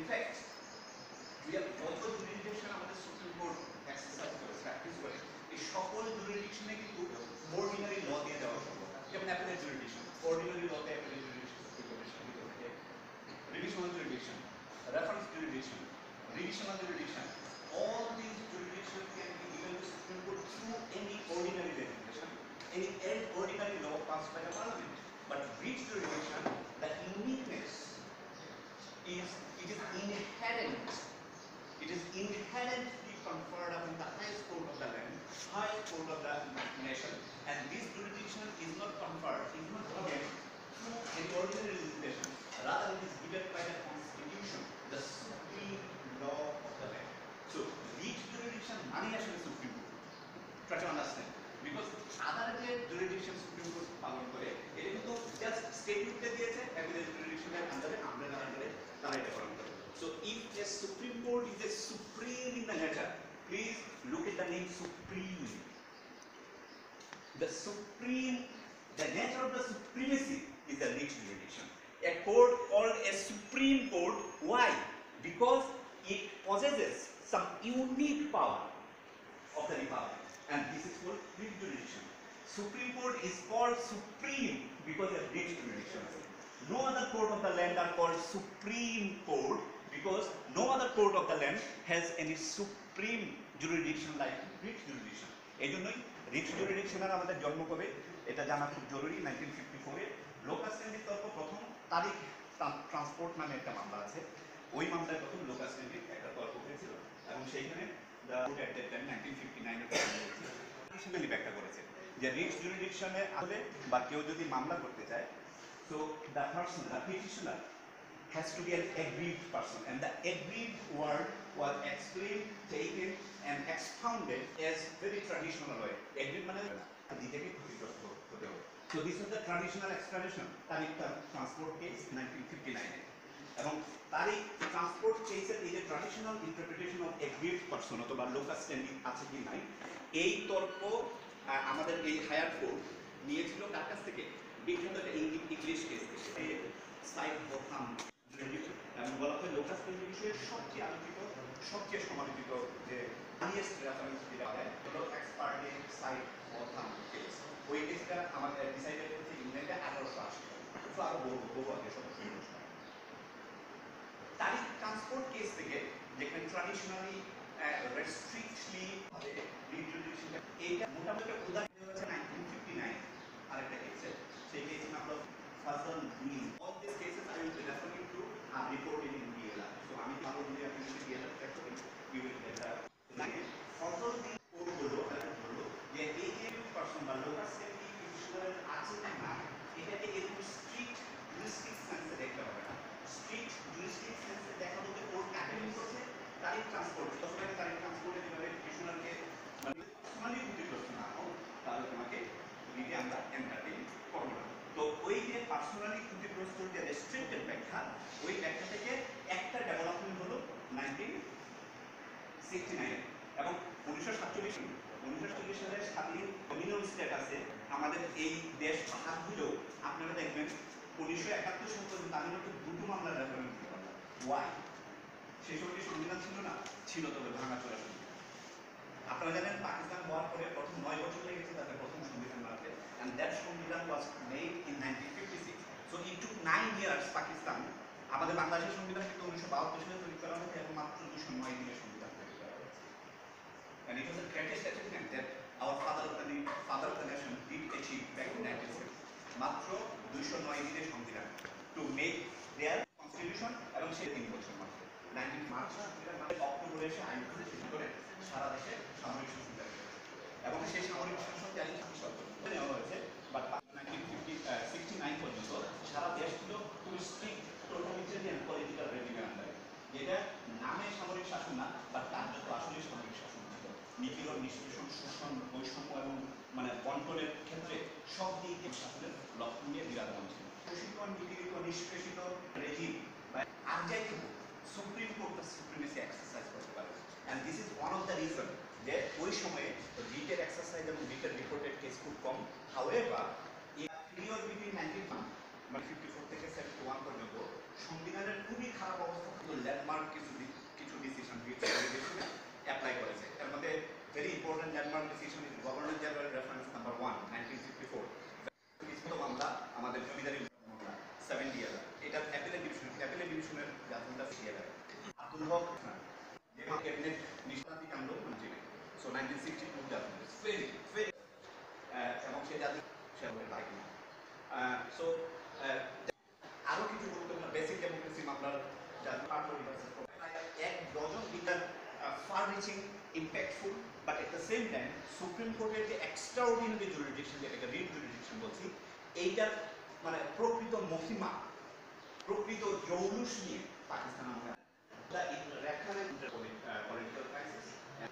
fact, we have যত jurisdiction আমাদের supreme court exercise করে প্র্যাকটিস করে এই সকল jurisdiction-এ কিন্তু ordinary law দিয়ে দেওয়া সম্ভব। যেমন appellate jurisdiction, ordinary law তে appellate jurisdiction সুপ্রিম কোর্টের সাথে থাকে, revisional jurisdiction, reference jurisdiction, revisional jurisdiction, all these jurisdictions can be given to Supreme Court through any ordinary legislation, any ordinary law passed by the Parliament. But writ jurisdiction, the uniqueness is it is inherently conferred upon the highest court of the land, highest court of the nation, and this jurisdiction is not conferred, is not given through any ordinary legislation, rather it is given by the Constitution, the supreme law of the land. So, writ jurisdiction money আসলে Supreme Court. Try to understand. Because other jurisdiction Supreme Court পালন করে, এটা কিন্তু just statute দিয়েছে, appellate jurisdiction এর আন্ডারে আমরার আন্ডারে তারা এটা পালন করে। So, if a Supreme Court is a supreme in the nature, please look at the name supreme. The nature of the supremacy is the writ jurisdiction. A court called a Supreme Court, why? Because it possesses some unique power of the Republic, and this is called writ jurisdiction. Supreme Court is called supreme because of writ jurisdiction. No other court of the land are called Supreme Court because no other court of the land has any supreme jurisdiction like writ jurisdiction. এই জন্যই writ jurisdiction এর আমাদের জন্ম কবে এটা জানা খুব জরুরি। 1954 এ লোকাস কেন্দ্রিক তর্ক প্রথম তারিখ ট্রান্সপোর্ট নামে একটা মামলা আছে, ওই মামলায় প্রথম লোকাস কেন্দ্রিক একটা তর্ক হয়েছিল এবং সেইখানে the court at that time 1959 এ ব্যাখ্যা করেছে যে রিট জুরিডিকশনে আসলে বা কেউ যদি মামলা করতে চায়, so the person, the petitioner has to be an aggrieved person, and the aggrieved word was explained, taken and expounded as very traditional way. Aggrieved মানে দিকে ক্ষতিগ্রস্ত হতে হবে। So this is the traditional explanation. Tariq transport case 1959 এ, এবং Tariq transport কেসের এই যে traditional interpretation of aggrieved person অথবা লোকাস স্ট্যান্ডিং আছে কি নাই, এই তর্ক আমাদের এই হায়ার কোর্ট নিয়েছিল কার কাছ থেকে? বিখ্যাত একটা ইংলিশ কেস থেকে, সাইড বোথাম, এবং বলা হয় লোকাস স্ট্যান্ডিং বিষয়ে সবচেয়ে আলোচিত, সবচেয়ে সমালোচিত যে হাইয়েস্ট রেফারেন্স দেওয়া হয় হলো এক্সপার্টে সাইড বোথাম কেস। ওই কেসটা আমাদের ডিসাইডেড হচ্ছে ইংল্যান্ডে 1880 তো আরো বহু আগে সব তারিখ ট্রান্সপোর্ট কেস থেকে যেখানে ট্র্যাডিশনালি রেস্ট্রিক্টলি ভাবে রিট জুরিডিকশন এইটা মোটামুটি উদাহরণ দেওয়া হচ্ছে 1959 আরেকটা কেসে, সেই কেসের নাম হলো Fazal Din. All this cases I will be referring to are reported in DLR. So আমি ভালো যদি আপনি যদি ডিএলআর ট্র্যাক করেন ইউ উইল গেট দ্যাট। লাগে ফাজল ডিন কোড হলো যে এই যে পারসন বা লোকাল স্ট্যান্ডিং পিটিশনারের আছে না, এটাকে একটু স্ট্রিক্ট জুরিসডিকশন সেন্সে দেখতে হবে না। স্ট্রিক্ট জুরিসডিকশন সেন্সে দেখা বলতে কোর্ট কাকে মিন করছে? তারিখ ট্রান্সপোর্ট। তখন তারিখ ট্রান্সপোর্টে যেভাবে পিটিশনারকে মানে ক্ষতিগ্রস্ত না হও, তাহলে তোমাকে রিটে আমরা এন্টারটেইন করব না। তো ওই যে পার্সোনালি ক্ষতিগ্রস্ত যে রেস্ট্রিক্টেড ব্যাখ্যা, ওই ব্যাখ্যা থেকে একটা ডেভেলপমেন্ট হলো 1969 এবং 1947 সালের স্বাধীন ডমিনিয়ন স্ট্যাটাসে আমাদের এই দেশ ভাগ হলেও আপনারা দেখবেন 1971 সাল পর্যন্ত আমি মাত্র দুটো মামলার রেফারেন্স দিতে পারলাম। ওয়াই? সেই সময় সংবিধান ছিল না? ছিল, তবে ভাঙা চোরা সংবিধান। আপনারা জানেন পাকিস্তান হওয়ার পরে প্রথম 9 বছর লেগেছে তাদের প্রথম সংবিধান বানাতে, and that সংবিধান was made in 1956. So it took 9 years Pakistan. আমাদের বাংলাদেশের সংবিধান কিন্তু 1972 সালে তৈরি করা হয়েছে এবং মাত্র 209 দিনে সংবিধান তৈরি করা হয়েছে। And it was the greatest achievement that our father of the nation did achieve back in 1960. মাত্র 209 দিনের সংবিধান to make their constitution, এবং সে 3 বছর মাত্র 19 মার্চ অক্টোবরে এসে আইন করে শুরু করে সারা দেশে সামরিক শাসন চালু করে, এবং সেই সামরিক শাসন চালিয়ে নেওয়া হয়েছে। বাট 1969 পর্যন্ত সারা দেশ ছিল খুব স্ট্রিক্ট টোটালিটারিয়ান পলিটিক্যাল রেজিমের আন্ডারে, যেটা নামে সামরিক শাসন না, বাট কার্যত আসলে সামরিক শাসন ছিল। নিপীড়ন, নিষ্পেষণ, শোষণ, বৈষম্য এবং মানে বন্টনের ক্ষেত্রে সব দিক দিয়ে শাসনের লক্ষ্য নিয়ে বিরাজমান ছিল। শোষিত, নিপীড়িত, নিষ্পেষিত রেজিম আর যাই হোক, সুপ্রিম কোর্ট তার সুপ্রিমেসি এক্সারসাইজ করতে পারে। And this is one of the reason যে ওই সময়ে রিটের এক্সারসাইজ এবং রিটের রিপোর্টেড কেস খুব কম। হাউএভার, ক্লিয়ার বিটুইন 19 মানে 54 থেকে 71 পর্যন্ত সংবিধানের খুবই খারাপ অবস্থা ছিল। ল্যান্ডমার্ক কিছু ডিসিশন অ্যাপ্লাই করেছে। এর মধ্যে very important landmark decision is governor general reference number 1 1954। মামলা আমাদের জমিদারি মামলা 70 ইয়ার। এটা অ্যাপিলেট ডিভিশনের জাজমেন্টটা সিয়ারা আব্দুল হক যে ক্যাবিনেট নিষ্পত্তি কাণ্ড মানে সো 1962 জাজমেন্ট ভেরি ভেরি এবং সে জাজ সে লাগে না। সো আরো কিছু গুরুত্বপূর্ণ বেসিক ডেমোক্রেসি মামলার এক ডজন বিধান far reaching, impactful, but at the same time supreme কোর্টের যে এক্সট্রাঅর্ডিনারি জুরিডিকশন, যেটাকে রিট জুরিডিকশন বলছি, এইটার মানে প্রকৃত মহিমা, প্রকৃত জৌলুস নিয়ে পাকিস্তান আমরা political crisis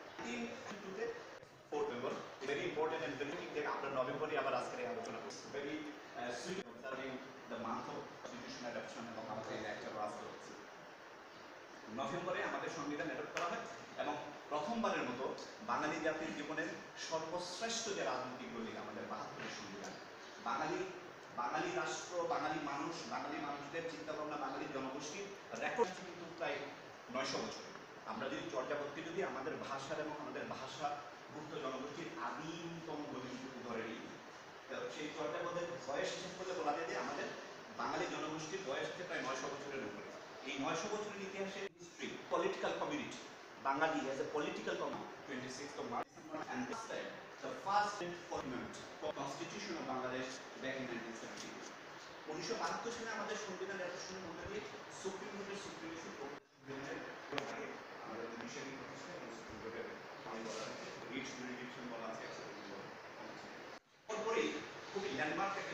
very important and very যেটা আমরা নভেম্বরে আবার আজকে আলোচনা করছি। Very sweet observing the month of constitution adaptation এবং আমাদের একটা রাষ্ট্র হচ্ছে নভেম্বরে আমাদের সংবিধান অ্যাডপ্ট করা হয় এবং প্রথমবারের মতো বাঙালি জাতির জীবনের সর্বশ্রেষ্ঠ যে রাজনৈতিক দলিল আমাদের 72 সংবিধান, বাঙালি রাষ্ট্র, বাঙালি মানুষদের চিন্তাভাবনা, বাঙালি জনগোষ্ঠীর রেকর্ড কিন্তু প্রায় 900 বছর। আমরা যদি চর্যাপদকে যদি আমাদের ভাষার এবং আমাদের ভাষাভুক্ত জনগোষ্ঠীর আদিমতম দলিলটুকু ধরে নিই, সেই চর্যাপদের বয়স হিসেব করলে বলা যায় যে আমাদের বাঙালি জনগোষ্ঠীর বয়স হচ্ছে প্রায় 900 বছরের উপরে। এই 900 বছরের ইতিহাসে history, political community, Bengali as a political community, 26th of March, and this time, the first amendment for Constitution of Bangladesh back in 1972. 1972 সালে আমাদের সংবিধান অ্যাডপ্টেশনের মধ্যে দিয়ে সুপ্রিম কোর্টের সুপ্রিমেসি আমাদের জুডিশিয়ারি প্রতিষ্ঠা এবং সুপ্রিম কোর্টের বলা আছে রিট জুরিডিকশন বলা আছে। তারপরেই খুবই ল্যান্ডমার্ক একটা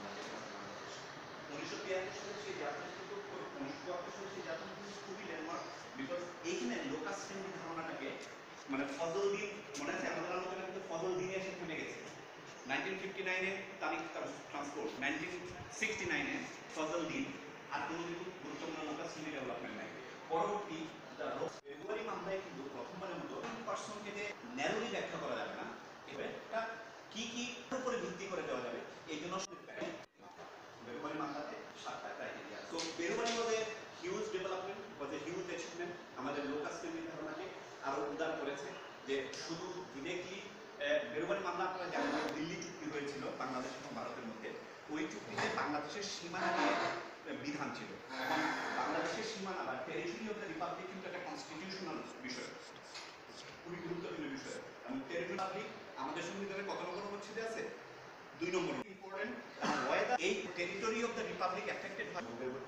1973 সালে সেই জাতীয় 1974 সালে সেই জাতীয় খুবই ল্যান্ডমার্ক, বিকজ এইখানে লোকাস ফ্রেন্ডলি ধারণাটাকে মানে ফজল দিন মনে আছে আমাদের আলোচনা কিন্তু ফজল দিনে এসে থেমে গেছে। 1959-এ তারিখ ট্রান্সপোর্ট, 1969-এ ফজল দিন, আর কোনো কিন্তু গুরুত্বপূর্ণ লোকাস ফ্রেন্ডলি ডেভেলপমেন্ট নাই। পরবর্তী ফেব্রুয়ারি মামলায় কিন্তু প্রথমবারের মতো পার্সনকে যে ন্যারোলি ব্যাখ্যা করা যাবে না, এটা কি উপরে ভিত্তি করে দেওয়া যাবে, এই জন্য ফেব্রুয়ারি মামলাতে 7টা ক্রাইটেরিয়া। তো ফেব্রুয়ারি মধ্যে হিউজ ডেভেলপমেন্ট, হিউজ অ্যাচিভমেন্ট আমাদের লোকাস ফ্রেন্ডলি ধারণাকে আরো উদার করেছে। যে শুধু ডিরেক্টলি বেরোবারি মামলা আপনারা জানেন দিল্লি চুক্তি হয়েছিল বাংলাদেশ এবং ভারতের মধ্যে, ওই চুক্তিতে বাংলাদেশের সীমানা নিয়ে বিধান ছিল এবং বাংলাদেশের সীমানা বা টেরিটরি অফ দ্য রিপাবলিক কিন্তু একটা কনস্টিটিউশনাল বিষয়, খুবই গুরুত্বপূর্ণ বিষয়। এবং টেরিটরি আমাদের সংবিধানের কত নম্বর অনুচ্ছেদে আছে? 2 নম্বর ইম্পর্টেন্ট। এই territory of the republic affected হয়।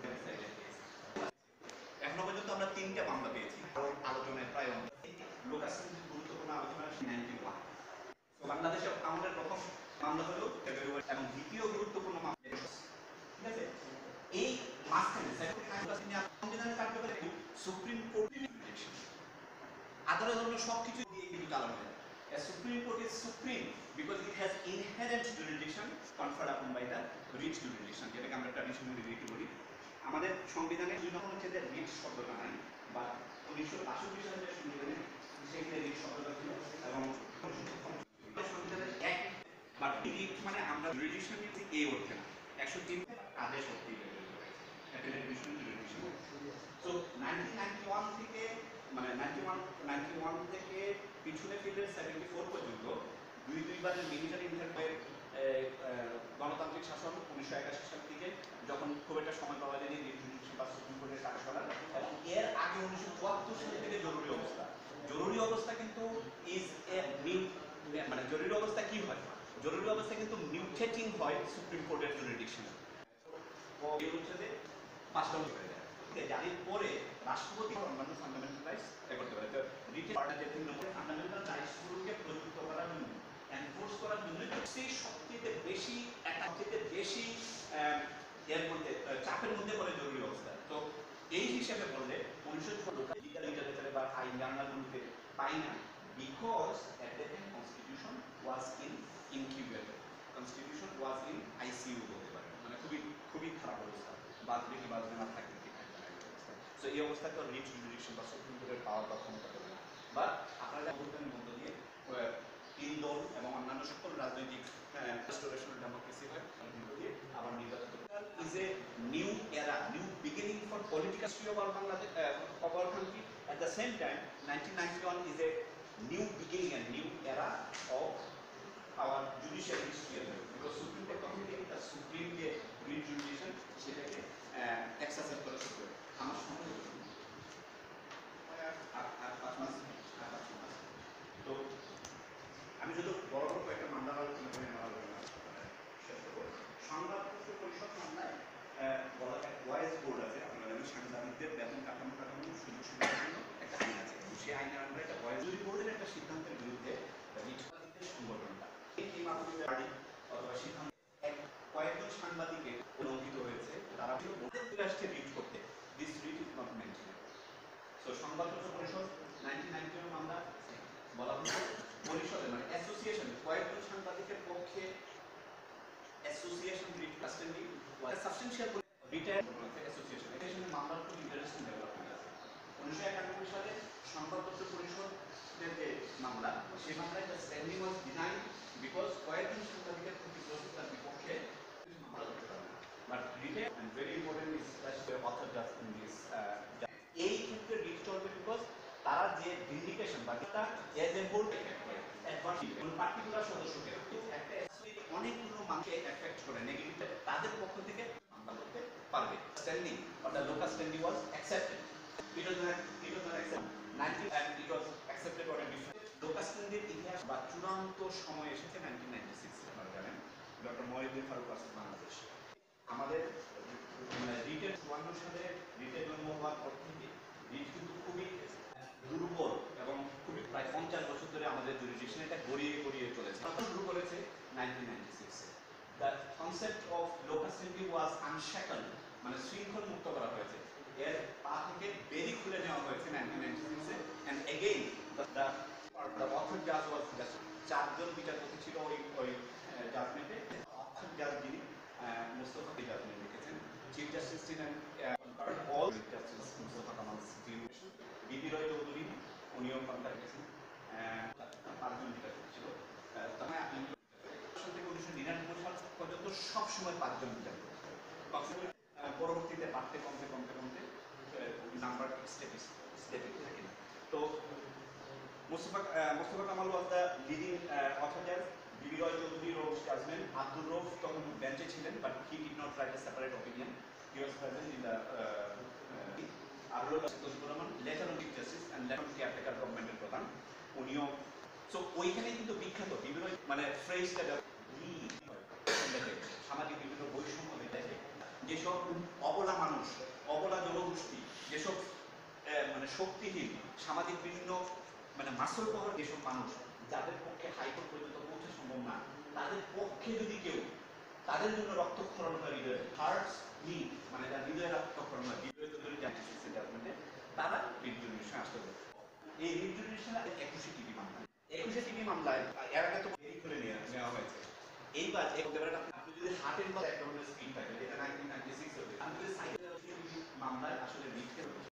এখনো পর্যন্ত আমরা 3টা মামলা পেয়েছি আলোচনায়, প্রায় লোকাস ফ্রেন্ডলি গুরুত্বপূর্ণ আলোচনা 91। তো বাংলাদেশে আমাদের প্রথম মামলা হলো ফেব্রুয়ারি এবং দ্বিতীয় গুরুত্বপূর্ণ মামলা, ঠিক আছে। এই মাঝখানে সংবিধানের কার্যকরী সুপ্রিম কোর্ট আদালত সবকিছু দিয়ে কিন্তু চালানো হয়। A Supreme Court is supreme because it has inherent jurisdiction conferred upon by the writ jurisdiction, যেটাকে আমরা ট্র্যাডিশনালি রিট বলি। আমাদের সংবিধানে 2 নম্বর অনুচ্ছেদে রিট শব্দটা নাই, বা 1962 সালে যে সংবিধানে সেখানে রিট শব্দটা ছিল এবং সংবিধানের এক বা রিট মানে আমরা জুরিডিকশন নিতে এ অর্থে না, 103 আদেশ অর্থে অ্যাপিলেট ডিভিশন জুরিডিকশন। তো 1991 থেকে মানে 91 থেকে পিছনে ফিরে 74 পর্যন্ত দুইবারের মিলিটারি ইন্টারভের গণতান্ত্রিক শাসন 1981 সাল থেকে, যখন খুব একটা সময় পাওয়া যায়নি বা সুপ্রিম কোর্টের কাজ করার, এবং এর আগে 1974 সাল থেকে জরুরি অবস্থা। জরুরি অবস্থা কিন্তু ইজ এ নিউ, মানে জরুরি অবস্থা কি হয়? জরুরি অবস্থা কিন্তু মিউটেটিং হয় সুপ্রিম কোর্টের জুরিডিকশনে। এই অনুচ্ছেদে 5টা হয়ে যায়, জারির পরে রাষ্ট্রপতি অন্যান্য ফান্ডামেন্টাল রাইটস করতে পারে। তো রিটেন পার্টনার 3 নম্বরে ফান্ডামেন্টাল রাইটসগুলোকে প্রযুক্ত করার জন্য, এনফোর্স করার জন্য সেই সবচেয়ে বেশি এর মধ্যে চাপের মধ্যে পড়ে জরুরি অবস্থা। তো এই হিসেবে বললে 1906 লিগাল লিটারেচারে বা আইন জার্নালগুলোতে পাই না, because at the time constitution was in incubator, constitution was in ICU বলতে পারে, মানে খুবই খারাপ অবস্থা, বাঁচবে কি বাঁচবে না, থাকবে কি থাকবে না। তো এই অবস্থাতে রিট জুরিডিকশন বা সুপ্রিম কোর্টের পাওয়ার বা ক্ষমতা পাবে না। বা আপনারা অভ্যুত্থানের মধ্য দিয়ে 3 দল এবং অন্যান্য সকল রাজনৈতিক রেস্টোরেশনাল ডেমোক্রেসি হয়, মধ্য দিয়ে আবার নির্বাচিত is a beginning for political history of our Bangladesh, of our country. At the same time, 1991 is a new beginning and new era of our judicial history as well. Because Supreme Court তখন থেকে তার supreme যে writ জুডিশন সেটাকে exercise করা শুরু করে। আমার সময় আর 5 মাস তো আমি যদি বড় বড় কয়েকটা মামলা আলোচনা করে সংবাদপত্র পরিষদ মামলায় বলা হয় ওয়াইজ বোর্ড আছে, আপনারা জানেন সাংবাদিকদের বেতন কাঠামো সুযোগ সুবিধার জন্য একটা আইন আছে। সেই আইনের আন্ডারে একটা ওয়াইজ বোর্ডের একটা সিদ্ধান্তের বিরুদ্ধে সাংবাদিকদের সংগঠনটা এই মাধ্যমে বাড়ি অথবা সিদ্ধান্ত কয়েকজন সাংবাদিকে লঙ্ঘিত হয়েছে, তারা রাষ্ট্রে রিট করতে this writ is not maintain. তো সংবাদপত্র পরিষদ 1991 মামলা বলা হচ্ছে পরিষদে মানে অ্যাসোসিয়েশন কয়েকজন সাংবাদিকের পক্ষে association writ custody substantial retire association এখানে মামলার খুব ইন্টারেস্টিং ডেভেলপমেন্ট আছে। 1991 সালে সংবাদপত্র পরিষদের যে মামলা সেই মামলায় the standing was denied because কয়েকজন সাংবাদিকের ক্ষতিগ্রস্ত তার বিপক্ষে মামলা করতে পারে না। But retire and very important is that the author just in this এই ক্ষেত্রে রিট চলবে বিকজ তারা যে ভিন্ডিকেশন বা যেটা এজ এ বোর্ড পার্টিকুলার সদস্যকে একটা অনেকগুলো মানুষকে এফেক্ট করে নেগেটিভ তাদের পক্ষ থেকে মামলা করতে পারবে। Standing or the local standing was accepted. It was not accepted. 90 and it was accepted on a different. Local standing ইতিহাস বা চূড়ান্ত সময় এসেছে 1996 আপনারা জানেন ডক্টর মহিউদ্দিন ফারুক আসিফ বাংলাদেশ। আমাদের রিটেল 54 সালে রিটেল জন্ম হওয়ার পর থেকে রিট কিন্তু খুবই দুর্বল এবং খুবই প্রায় 50 বছর ধরে আমাদের জুরিডিকশন এটা গড়িয়ে গড়িয়ে চলেছে। তখন শুরু করেছে 1996 এ। The concept of local standing was unshackled, মানে শৃঙ্খল মুক্ত করা হয়েছে। এর পা থেকে বেরি খুলে নেওয়া হয়েছে 1996 এ and again the author judge was just চারজন বিচারপতি ছিল ওই জাজমেন্টে। author judge যিনি মুস্তফা জাজমেন্ট লিখেছেন চিফ জাস্টিস ছিলেন all justice মুস্তফা কামাল বিবি রয় চৌধুরী উনিও কন্ট্যাক্ট রেখেছেন। 5 জন বিচারপতি ছিল। তবে আপনি 1999 সাল পর্যন্ত সবসময় 5 জন বিচারপতি পরবর্তীতে বাড়তে কমতে নাম্বার স্টেপে থাকে না। তো Mustafa Kamal was the leading author জাজ। বিবি রয় চৌধুরী রোভ জাজমেন্ট। আব্দুর রৌফ তখন বেঞ্চে ছিলেন but he did not write a separate opinion. He was present in the Arul তসিফুর Rahman letter on chief justice and letter caretaker গভর্নমেন্টের প্রধান উনিও। সো ওইখানে কিন্তু বিখ্যাত বিবি রয় মানে ফ্রেজটা সামাজিক বিভিন্ন বৈষম্য দেখে যেসব অবলা মানুষ অবলা জনগোষ্ঠী যেসব মানে শক্তিহীন সামাজিক বিভিন্ন মানে মাসল পাওয়ার যেসব মানুষ যাদের পক্ষে হাইকোর্ট পর্যন্ত পৌঁছা সম্ভব না তাদের পক্ষে যদি কেউ তাদের জন্য রক্তক্ষরণ হয় হৃদয়ে হার্টস নি মানে তার হৃদয়ে রক্তক্ষরণ হয় হৃদয় তৈরি জানিয়েছে জাজমেন্টে তারা রিট জুডিশনে আসতে হবে। এই রিট জুডিশনে 21 টিভি মামলা 21 টিভি মামলায় এর আগে তো বেরি করে নেওয়া হয়েছে। এইবার আপনি যদি হার্টের মতো এক ধরনের স্পিড থাকে যেটা 1996 হবে আপনি যদি সাইকেল মামলায় আসলে রিট